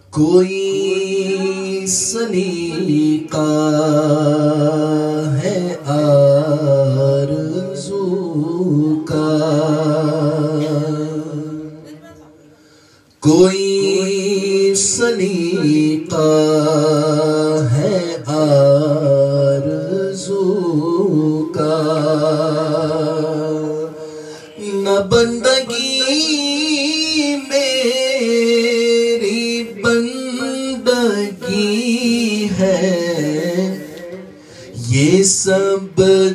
کوئی سلیقہ ہے آرزو کا، کوئی سلیقہ ہے آرزو کا، نہ بندگی میری بندگی ہے، یہ سب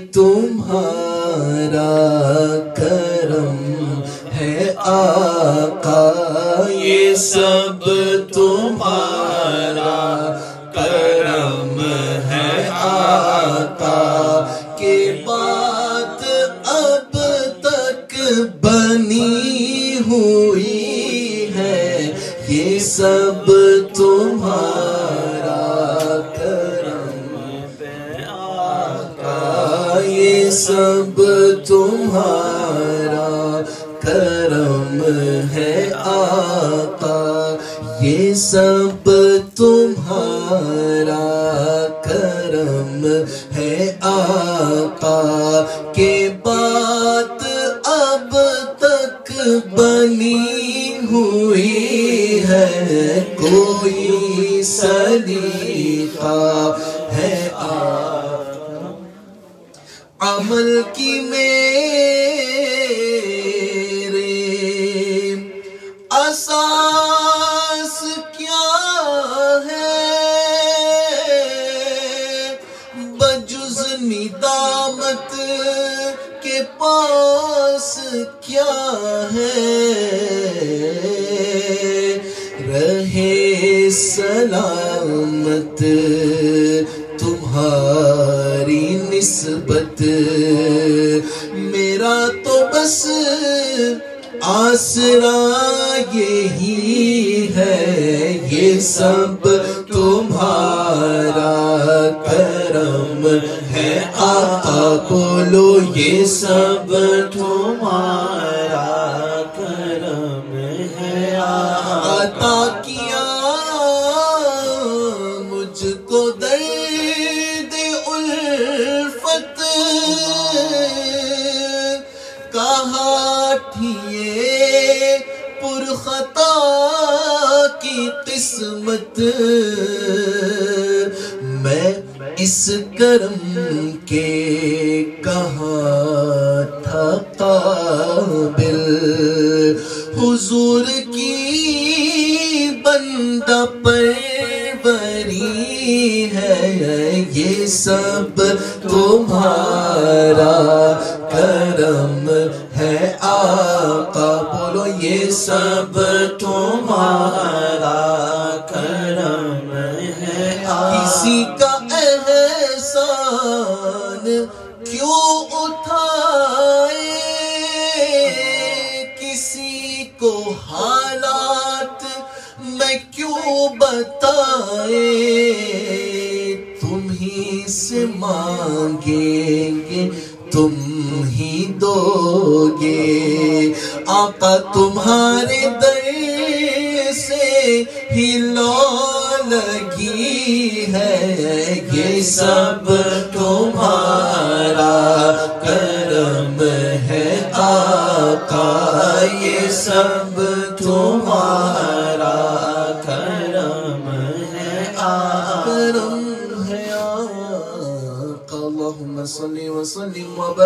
تمہارا کرم ہے آقا، یہ سب تمہارا کرم ہے آقا، کہ بات اب تک بنی ہوئی ہے، یہ سب تمہارا کرم ہے آقا، یہ سب تمہارا کرم ہے آقا، یہ سب تمہارا کرم ہے آقا، کہ بات اب تک بنی ہوئی ہے، کوئی سلیقہ ہے آقا، عمل کی اساس کیا ہے، بجز ندامت کے پاس کیا ہے، رہے سلامت تمہاری نسبت، میرا تو بس آسرا یہی ہے، یہ سب تمہارا کرم ہے آقا، بولو یہ سب تمہارا کرم ہے آقا، عطا کیا مجھ کو درد الفت، کہا پرخطا کی قسمت، میں اس کرم کے کہاں تھا قابل، حضور کی بندہ پروری ہے، یہ سب تمہارا کرم ہے آقا، بولو یہ سب تمہارا کرم ہے آقا، کسی کا احسان کیوں اٹھائے، کسی کو حالات میں کیوں بتائے، تم ہی سے مانگیں گے تم ہی دو گے، آقا تمہارے در سے ہی لو لگی ہے، یہ سب تمہارا کرم ہے آقا، یہ سب تمہارا کرم ہے آقا، کرم ہے آقا، اللہم صلی وسلم وبارک